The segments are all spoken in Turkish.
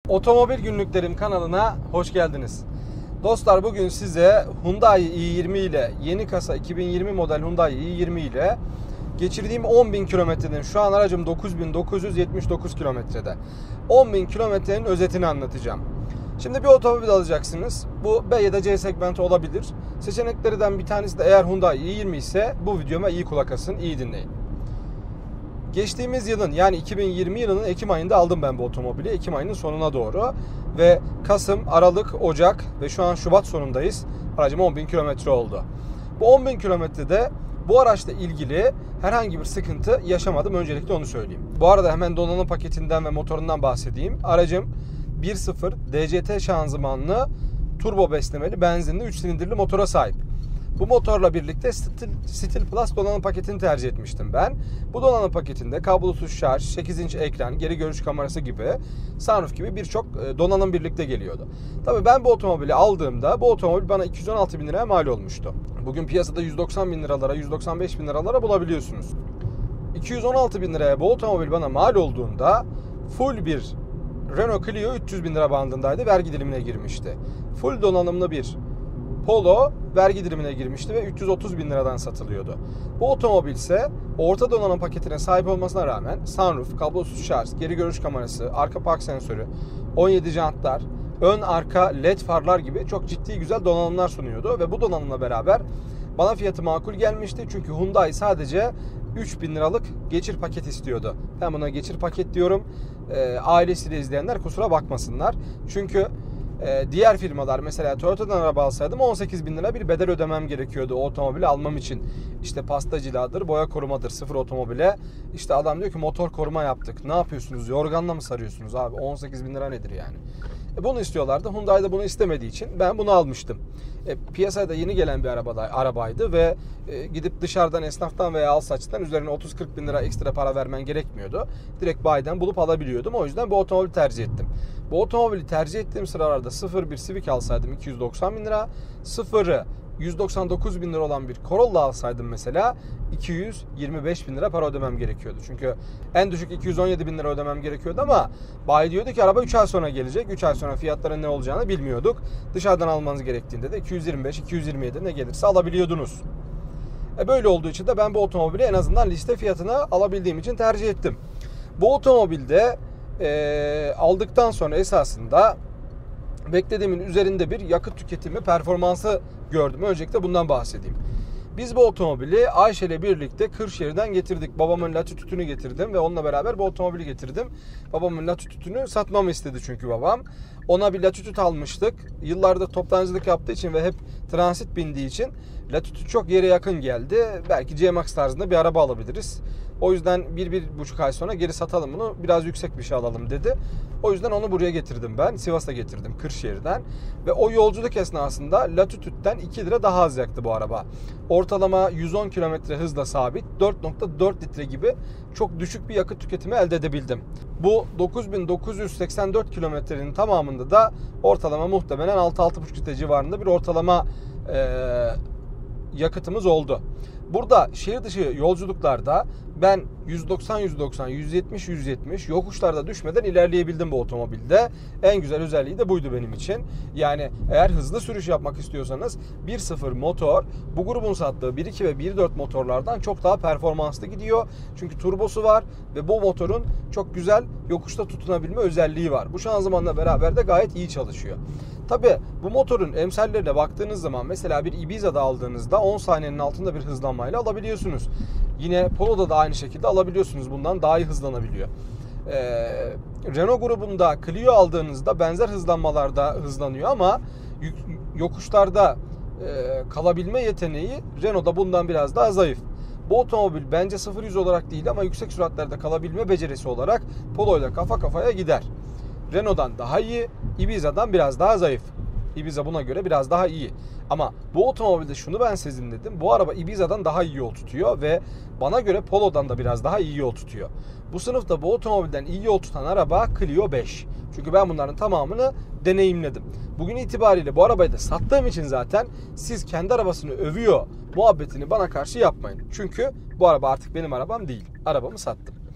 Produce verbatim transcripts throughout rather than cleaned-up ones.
Otomobil Günlüklerim kanalına hoş geldiniz. Dostlar, bugün size Hyundai i yirmi ile yeni kasa iki bin yirmi model Hyundai i yirmi ile geçirdiğim on bin kilometrenin, şu an aracım dokuz bin dokuz yüz yetmiş dokuz kilometrede, on bin kilometrenin özetini anlatacağım. Şimdi bir otomobil alacaksınız. Bu B ya da C segmenti olabilir. Seçeneklerden bir tanesi de eğer Hyundai i yirmi ise bu videoma iyi kulak asın, iyi dinleyin. Geçtiğimiz yılın, yani iki bin yirmi yılının Ekim ayında aldım ben bu otomobili. Ekim ayının sonuna doğru. Ve Kasım, Aralık, Ocak ve şu an Şubat sonundayız. Aracım on bin kilometre oldu. Bu on bin kilometrede bu araçla ilgili herhangi bir sıkıntı yaşamadım. Öncelikle onu söyleyeyim. Bu arada hemen donanım paketinden ve motorundan bahsedeyim. Aracım bir nokta sıfır D C T şanzımanlı, turbo beslemeli, benzinli üç silindirli motora sahip. Bu motorla birlikte Steel, Steel Plus donanım paketini tercih etmiştim ben. Bu donanım paketinde kablosuz şarj, sekiz inç ekran, geri görüş kamerası gibi, sunroof gibi birçok donanım birlikte geliyordu. Tabii ben bu otomobili aldığımda bu otomobil bana iki yüz on altı bin liraya mal olmuştu. Bugün piyasada yüz doksan bin liralara, yüz doksan beş bin liralara bulabiliyorsunuz. iki yüz on altı bin liraya bu otomobil bana mal olduğunda full bir Renault Clio üç yüz bin lira bandındaydı, vergi dilimine girmişti. Full donanımlı bir Polo vergi dilimine girmişti ve üç yüz otuz bin liradan satılıyordu. Bu otomobil ise orta donanım paketine sahip olmasına rağmen sunroof, kablosuz şarj, geri görüş kamerası, arka park sensörü, on yedi jantlar, ön arka led farlar gibi çok ciddi güzel donanımlar sunuyordu ve bu donanımla beraber bana fiyatı makul gelmişti. Çünkü Hyundai sadece üç bin liralık geçir paket istiyordu. Ben buna geçir paket diyorum. E, ailesiyle izleyenler kusura bakmasınlar. Çünkü diğer firmalar, mesela Toyota'dan araba alsaydım on sekiz bin lira bir bedel ödemem gerekiyordu o otomobili almam için. İşte pasta ciladır, boya korumadır sıfır otomobile. İşte adam diyor ki motor koruma yaptık. Ne yapıyorsunuz? Yorganla mı sarıyorsunuz abi? on sekiz bin lira nedir yani? E bunu istiyorlardı. Hyundai de bunu istemediği için ben bunu almıştım. E, piyasaya da yeni gelen bir arabada, arabaydı ve e, gidip dışarıdan, esnaftan veya Alsaç'tan üzerine otuz kırk bin lira ekstra para vermen gerekmiyordu. Direkt bayiden bulup alabiliyordum. O yüzden bu otomobili tercih ettim. Bu otomobili tercih ettiğim sıralarda sıfır bir Civic alsaydım iki yüz doksan bin lira, sıfırı yüz doksan dokuz bin lira olan bir Corolla alsaydım mesela iki yüz yirmi beş bin lira para ödemem gerekiyordu. Çünkü en düşük iki yüz on yedi bin lira ödemem gerekiyordu ama bayi diyordu ki araba üç ay sonra gelecek. üç ay sonra fiyatların ne olacağını bilmiyorduk. Dışarıdan almanız gerektiğinde de iki yüz yirmi beş iki yüz yirmi yedi ne gelirse alabiliyordunuz. E böyle olduğu için de ben bu otomobili en azından liste fiyatına alabildiğim için tercih ettim. Bu otomobilde e, aldıktan sonra esasında beklediğimin üzerinde bir yakıt tüketimi performansı gördüm. Öncelikle bundan bahsedeyim. Biz bu otomobili Ayşe ile birlikte Kırşehir'den getirdik. Babamın Latitude'ünü getirdim ve onunla beraber bu otomobili getirdim. Babamın Latitude'ünü satmamı istedi çünkü babam. Ona bir Latitude almıştık. Yıllardır toptancılık yaptığı için ve hep transit bindiği için Latitude çok yere yakın geldi. Belki C-Max tarzında bir araba alabiliriz. O yüzden bir, bir buçuk ay sonra geri satalım bunu. Biraz yüksek bir şey alalım dedi. O yüzden onu buraya getirdim ben. Sivas'a getirdim Kırşehir'den. Ve o yolculuk esnasında Latitude'den iki lira daha az yaktı bu araba. Ortalama yüz on kilometre hızla sabit. dört nokta dört litre gibi çok düşük bir yakıt tüketimi elde edebildim. Bu dokuz bin dokuz yüz seksen dört kilometrenin tamamında da ortalama muhtemelen altı altı buçuk litre civarında bir ortalama e, yakıtımız oldu. Burada şehir dışı yolculuklarda ben yüz doksan yüz doksan, yüz yetmiş yüz yetmiş yokuşlarda düşmeden ilerleyebildim bu otomobilde. En güzel özelliği de buydu benim için. Yani eğer hızlı sürüş yapmak istiyorsanız bir nokta sıfır motor bu grubun sattığı bir nokta iki ve bir nokta dört motorlardan çok daha performanslı gidiyor. Çünkü turbosu var ve bu motorun çok güzel yokuşta tutunabilme özelliği var. Bu şanzımanla beraber de gayet iyi çalışıyor. Tabi bu motorun emsallerine baktığınız zaman mesela bir Ibiza'da aldığınızda on saniyenin altında bir hızlanmayla alabiliyorsunuz. Yine Polo'da da aynı şekilde alabiliyorsunuz. Bundan daha iyi hızlanabiliyor. Ee, Renault grubunda Clio aldığınızda benzer hızlanmalarda hızlanıyor ama yokuşlarda e, kalabilme yeteneği Renault'da bundan biraz daha zayıf. Bu otomobil bence sıfır yüz olarak değil ama yüksek süratlerde kalabilme becerisi olarak Polo ile kafa kafaya gider. Renault'dan daha iyi, Ibiza'dan biraz daha zayıf. Ibiza buna göre biraz daha iyi. Ama bu otomobilde şunu ben sezinledim. Bu araba Ibiza'dan daha iyi yol tutuyor ve bana göre Polo'dan da biraz daha iyi yol tutuyor. Bu sınıfta bu otomobilden iyi yol tutan araba Clio beş. Çünkü ben bunların tamamını deneyimledim. Bugün itibariyle bu arabayı da sattığım için zaten siz kendi arabasını övüyor muhabbetini bana karşı yapmayın. Çünkü bu araba artık benim arabam değil. Arabamı sattım.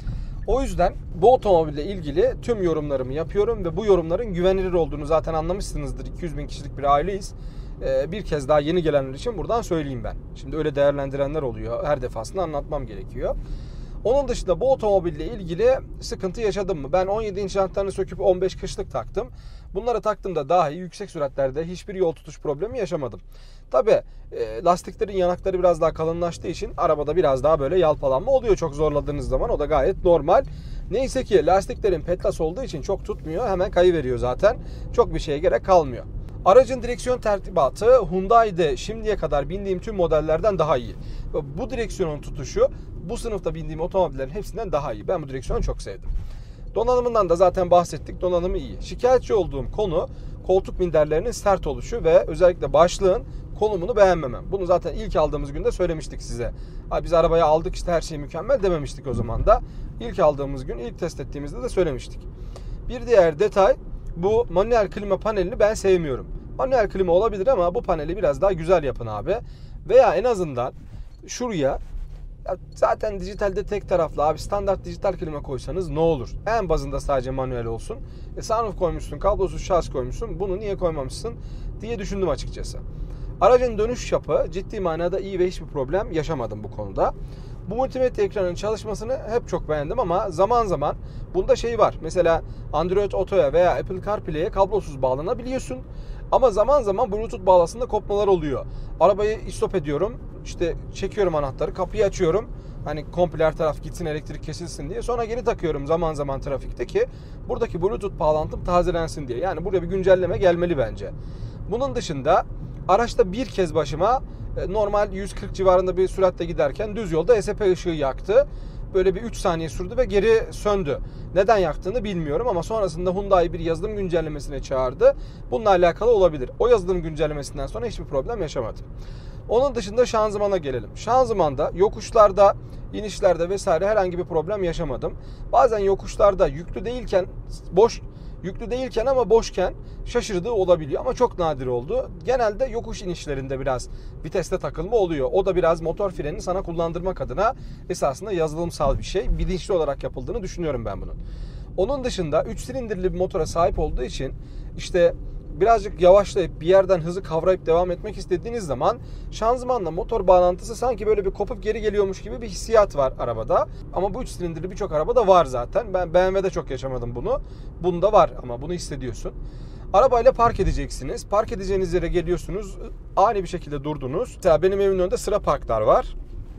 O yüzden bu otomobille ilgili tüm yorumlarımı yapıyorum ve bu yorumların güvenilir olduğunu zaten anlamışsınızdır. iki yüz bin kişilik bir aileyiz. Bir kez daha yeni gelenler için buradan söyleyeyim ben. Şimdi öyle değerlendirenler oluyor. Her defasında anlatmam gerekiyor. Onun dışında bu otomobille ilgili sıkıntı yaşadım mı? Ben on yedi inç jantlarını söküp on beş kışlık taktım. Bunları taktığımda dahi yüksek süratlerde hiçbir yol tutuş problemi yaşamadım. Tabi lastiklerin yanakları biraz daha kalınlaştığı için arabada biraz daha böyle yalpalanma oluyor çok zorladığınız zaman. O da gayet normal. Neyse ki lastiklerin petlas olduğu için çok tutmuyor. Hemen kayıveriyor zaten. Çok bir şeye gerek kalmıyor. Aracın direksiyon tertibatı Hyundai'de şimdiye kadar bindiğim tüm modellerden daha iyi. Bu direksiyonun tutuşu bu sınıfta bindiğim otomobillerin hepsinden daha iyi. Ben bu direksiyonu çok sevdim. Donanımından da zaten bahsettik. Donanımı iyi. Şikayetçi olduğum konu koltuk minderlerinin sert oluşu ve özellikle başlığın konumunu beğenmemem. Bunu zaten ilk aldığımız günde söylemiştik size. Abi biz arabaya aldık işte her şey mükemmel dememiştik o zaman da. İlk aldığımız gün, ilk test ettiğimizde de söylemiştik. Bir diğer detay, bu manuel klima panelini ben sevmiyorum. Manuel klima olabilir ama bu paneli biraz daha güzel yapın abi. Veya en azından şuraya, ya zaten dijitalde tek taraflı abi, standart dijital klima koysanız ne olur? En bazında sadece manuel olsun. E sunroof koymuşsun, kablosuz şarj koymuşsun. Bunu niye koymamışsın diye düşündüm açıkçası. Aracın dönüş çapı ciddi manada iyi ve hiçbir problem yaşamadım bu konuda. Bu multimedya ekranının çalışmasını hep çok beğendim ama zaman zaman bunda şey var. Mesela Android Auto'ya veya Apple CarPlay'e kablosuz bağlanabiliyorsun. Ama zaman zaman Bluetooth bağlantısında kopmalar oluyor. Arabayı stop ediyorum. İşte çekiyorum anahtarı, kapıyı açıyorum. Hani komple her taraf gitsin, elektrik kesilsin diye. Sonra geri takıyorum zaman zaman trafikte ki buradaki Bluetooth bağlantım tazelensin diye. Yani buraya bir güncelleme gelmeli bence. Bunun dışında araçta bir kez başıma normal yüz kırk civarında bir süratle giderken düz yolda S P ışığı yaktı. Böyle bir üç saniye sürdü ve geri söndü. Neden yaktığını bilmiyorum ama sonrasında Hyundai bir yazılım güncellemesine çağırdı. Bununla alakalı olabilir. O yazılım güncellemesinden sonra hiçbir problem yaşamadım. Onun dışında şanzımana gelelim. Şanzımanda yokuşlarda, inişlerde vesaire herhangi bir problem yaşamadım. Bazen yokuşlarda yüklü değilken boş Yüklü değilken ama boşken şaşırdığı olabiliyor ama çok nadir oldu. Genelde yokuş inişlerinde biraz viteste takılma oluyor. O da biraz motor frenini sana kullandırmak adına esasında yazılımsal bir şey. Bilinçli olarak yapıldığını düşünüyorum ben bunun. Onun dışında üç silindirli bir motora sahip olduğu için işte birazcık yavaşlayıp bir yerden hızı kavrayıp devam etmek istediğiniz zaman şanzımanla motor bağlantısı sanki böyle bir kopup geri geliyormuş gibi bir hissiyat var arabada. Ama bu üç silindirli birçok arabada var zaten. Ben B M W'de çok yaşamadım bunu. Bunda var ama bunu hissediyorsun. Arabayla park edeceksiniz. Park edeceğiniz yere geliyorsunuz. Ani bir şekilde durdunuz. Mesela benim evimin önünde sıra parklar var.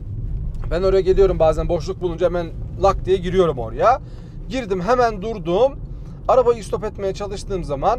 Ben oraya geliyorum bazen boşluk bulunca hemen lak diye giriyorum oraya. Girdim, hemen durdum. Arabayı stop etmeye çalıştığım zaman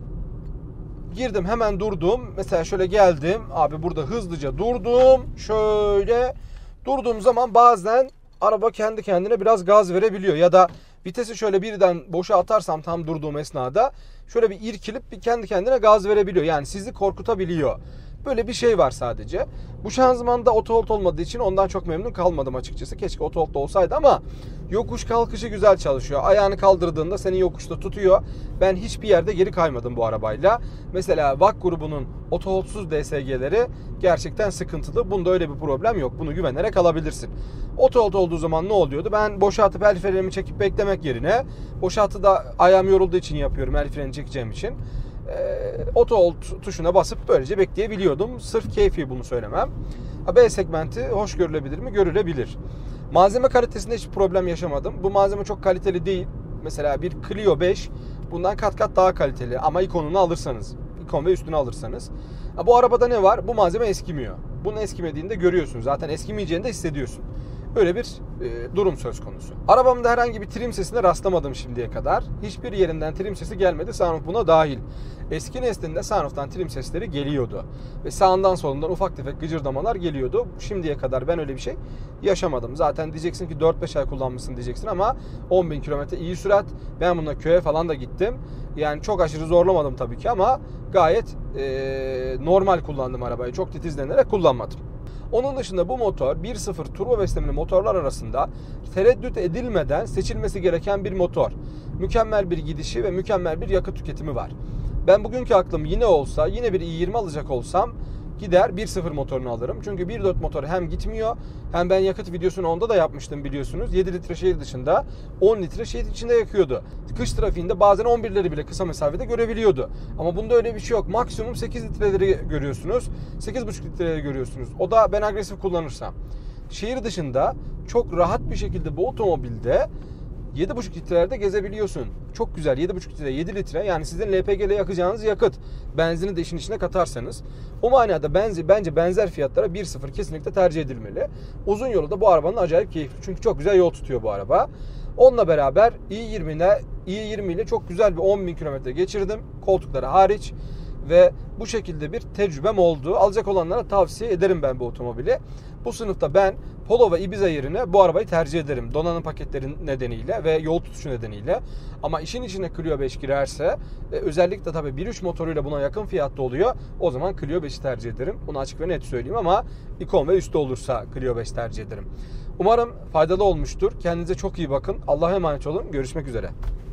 girdim, hemen durdum. Mesela şöyle geldim. Abi burada hızlıca durdum. Şöyle durduğum zaman bazen araba kendi kendine biraz gaz verebiliyor. Ya da vitesi şöyle birden boşa atarsam tam durduğum esnada şöyle bir irkilip bir kendi kendine gaz verebiliyor. Yani sizi korkutabiliyor. Böyle bir şey var sadece. Bu şanzımanda otohold olmadığı için ondan çok memnun kalmadım açıkçası. Keşke otohold da olsaydı ama yokuş kalkışı güzel çalışıyor. Ayağını kaldırdığında seni yokuşta tutuyor. Ben hiçbir yerde geri kaymadım bu arabayla. Mesela V A K grubunun otoholdsuz D S G'leri gerçekten sıkıntılı. Bunda öyle bir problem yok. Bunu güvenerek alabilirsin. Otohold olduğu zaman ne oluyordu? Ben boşaltıp el frenimi çekip beklemek yerine, boşaltı da ayağım yorulduğu için yapıyorum, el freni çekeceğim için. Otohold tuşuna basıp böylece bekleyebiliyordum. Sırf keyfi bunu söylemem. B segmenti hoş görülebilir mi? Görülebilir. Malzeme kalitesinde hiç problem yaşamadım. Bu malzeme çok kaliteli değil. Mesela bir Clio beş bundan kat kat daha kaliteli ama ikonunu alırsanız, ikon ve üstünü alırsanız. Bu arabada ne var? Bu malzeme eskimiyor. Bunun eskimediğini de görüyorsun. Zaten eskimeyeceğini de hissediyorsun. Böyle bir e, durum söz konusu. Arabamda herhangi bir trim sesine rastlamadım şimdiye kadar. Hiçbir yerinden trim sesi gelmedi. Sunroof buna dahil. Eski neslinde sunroof'tan trim sesleri geliyordu. Ve sağından solundan ufak tefek gıcırdamalar geliyordu. Şimdiye kadar ben öyle bir şey yaşamadım. Zaten diyeceksin ki dört beş ay kullanmışsın diyeceksin ama on bin kilometre iyi sürat. Ben bununla köye falan da gittim. Yani çok aşırı zorlamadım tabii ki ama gayet e, normal kullandım arabayı. Çok titizlenerek kullanmadım. Onun dışında bu motor bir nokta sıfır turbo beslemeli motorlar arasında tereddüt edilmeden seçilmesi gereken bir motor. Mükemmel bir gidişi ve mükemmel bir yakıt tüketimi var. Ben bugünkü aklım yine olsa, yine bir i yirmi alacak olsam gider bir sıfır motorunu alırım. Çünkü bir dört motor hem gitmiyor, hem ben yakıt videosunu onda da yapmıştım biliyorsunuz. yedi litre şehir dışında, on litre şehir içinde yakıyordu. Kış trafiğinde bazen on birleri bile kısa mesafede görebiliyordu. Ama bunda öyle bir şey yok. Maksimum sekiz litreleri görüyorsunuz. sekiz buçuk litreleri görüyorsunuz. O da ben agresif kullanırsam. Şehir dışında çok rahat bir şekilde bu otomobilde yedi buçuk litrelerde gezebiliyorsun. Çok güzel. yedi buçuk litre, yedi litre. Yani sizin L P G ile yakacağınız yakıt. Benzini de işin içine katarsanız. O manada benzi, bence benzer fiyatlara bir sıfır kesinlikle tercih edilmeli. Uzun yolu da bu arabanın acayip keyifli. Çünkü çok güzel yol tutuyor bu araba. Onunla beraber i yirmi'ne, i yirmi ile çok güzel bir on bin kilometre geçirdim. Koltukları hariç. Ve bu şekilde bir tecrübem oldu. Alacak olanlara tavsiye ederim ben bu otomobili. Bu sınıfta ben Polo ve Ibiza yerine bu arabayı tercih ederim. Donanım paketleri nedeniyle ve yol tutuşu nedeniyle. Ama işin içine Clio beş girerse, özellikle tabii bir nokta üç motoruyla buna yakın fiyatta oluyor. O zaman Clio beşi tercih ederim. Bunu açık ve net söyleyeyim, ama ikon ve üstü olursa Clio beş tercih ederim. Umarım faydalı olmuştur. Kendinize çok iyi bakın. Allah'a emanet olun. Görüşmek üzere.